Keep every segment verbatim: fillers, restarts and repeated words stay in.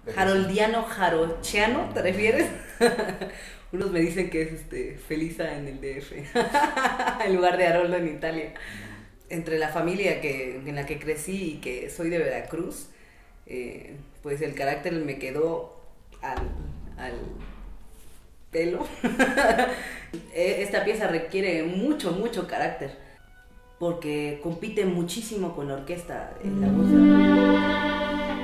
Haroldiano, jarochiano, ¿te refieres? Unos me dicen que es este Felisa en el D F, en lugar de Haroldo en Italia. Entre la familia que, en la que crecí y que soy de Veracruz, eh, pues el carácter me quedó al, al pelo. Esta pieza requiere mucho, mucho carácter, porque compite muchísimo con la orquesta, en la voz de...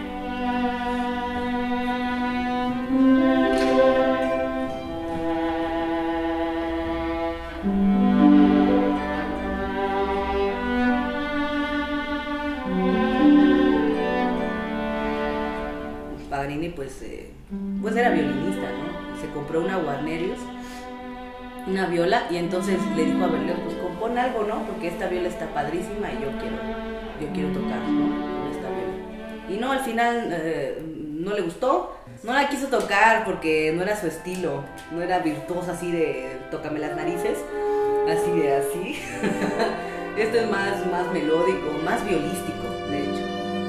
Paganini pues, eh, pues era violinista, ¿no? Se compró una Guarnerius, una viola, y entonces le dijo a Berlioz, pues compón algo, ¿no? Porque esta viola está padrísima y yo quiero, yo quiero tocar, ¿no? Con esta viola. Y no, al final eh, no le gustó, no la quiso tocar porque no era su estilo, no era virtuosa así de tócame las narices, así de así. Esto es más, más melódico, más violístico, de hecho.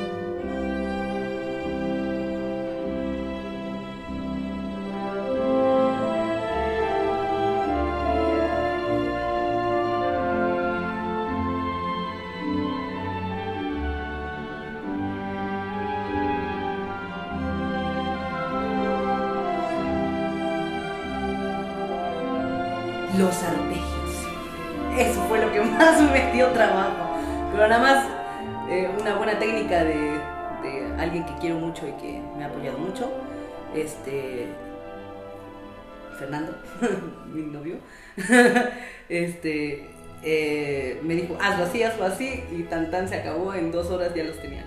Los arpegios. Eso fue lo que más me dio trabajo. Pero nada más eh, una buena técnica de, de alguien que quiero mucho y que me ha apoyado mucho. Este. Fernando, mi novio. Este. Eh, me dijo, hazlo así, hazlo así. Y tan tan se acabó. En dos horas ya los tenía.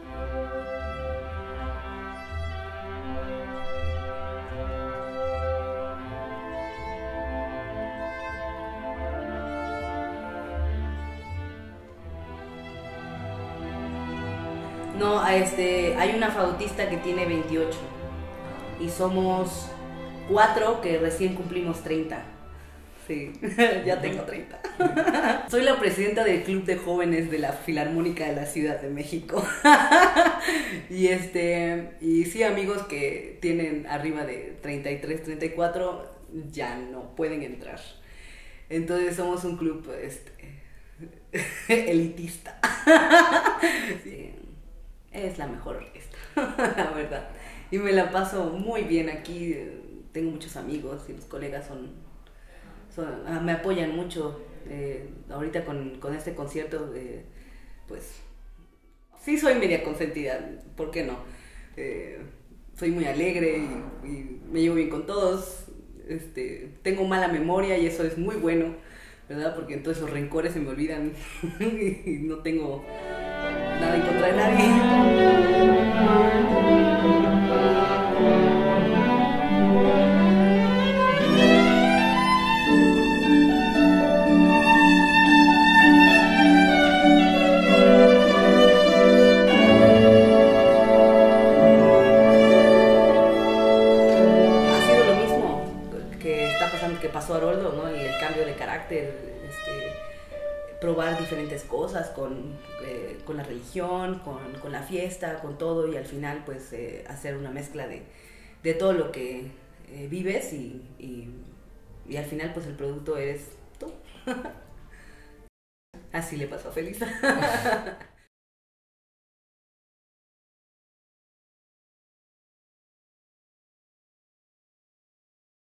No, este, hay una flautista que tiene veintiocho y somos cuatro que recién cumplimos treinta. Sí, ya tengo treinta. Soy la presidenta del Club de Jóvenes de la Filarmónica de la Ciudad de México. Y este, y sí, amigos que tienen arriba de treinta y tres, treinta y cuatro ya no pueden entrar. Entonces somos un club este, elitista. Sí. Es la mejor orquesta, la verdad. Y me la paso muy bien aquí. Tengo muchos amigos y los colegas son, son me apoyan mucho. Eh, ahorita con, con este concierto, eh, pues sí soy media consentida, ¿por qué no? Eh, soy muy alegre y, y me llevo bien con todos. Este, tengo mala memoria y eso es muy bueno, ¿verdad? Porque entonces los rencores se me olvidan y no tengo nada en contra de nadie. Ha sido lo mismo que está pasando, que pasó a Haroldo, ¿no? Y el cambio de carácter, este, probar diferentes cosas con, eh, con la religión, con, con la fiesta, con todo, y al final pues eh, hacer una mezcla de, de todo lo que eh, vives y, y, y al final pues el producto eres tú. Así le pasó a Felisa.